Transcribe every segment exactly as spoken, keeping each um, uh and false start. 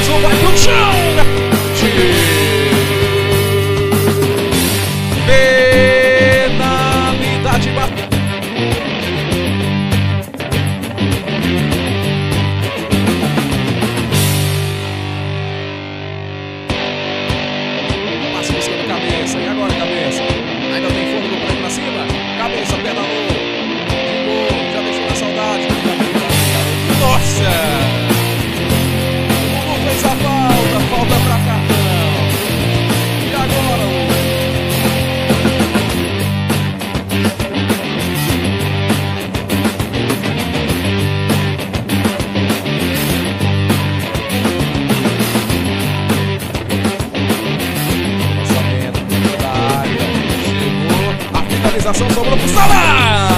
um vai pro chão. Penalidade. Passa buscando cabeça. E agora, cabeça? Ainda tem fôlego pra ir pra cima. Cabeça, pedalou. Ficou, já deixou na saudade. Nossa! O Lulu fez a falta. Falta pra cartão. E agora, Lulu? Sobrou pro Salah!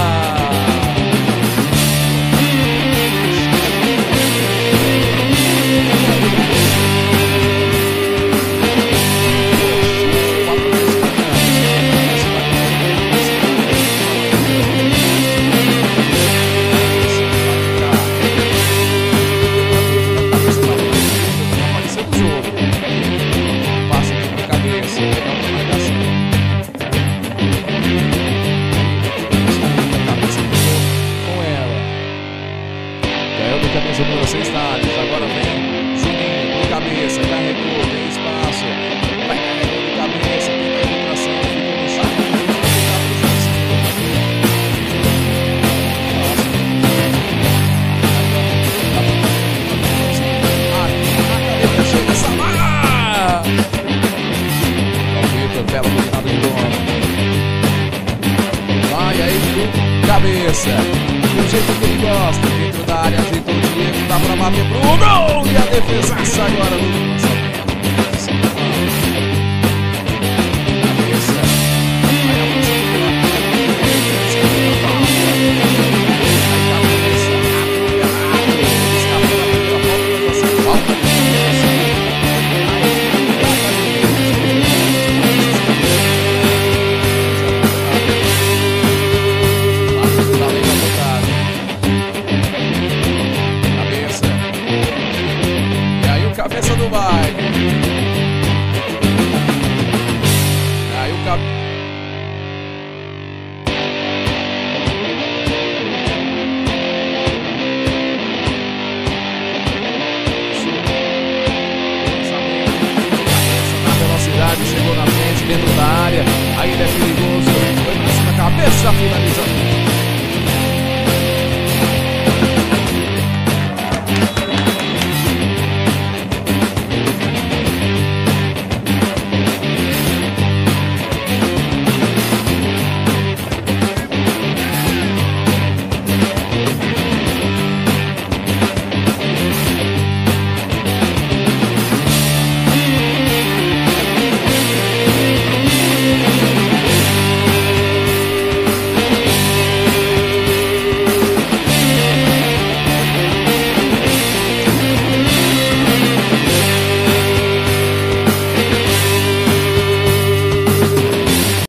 Camisa número seis estádios, agora vem Juninho por cabeça, carregou, tem espaço, vai carregando de cabeça, tenta a infiltração, ficou no saco, a chega Salah! O Vitor, bela dominada de bola. Vai aí, cabeça. Do jeito que ele gosta, dentro da área, ajeitou o Diego, dá pra bater pro gol! E a defesaça agora no cabeça do baile. Aí o cap... na velocidade, chegou na frente, dentro da área. Ainda é perigoso. Foi pra cima, cabeça, finaliza.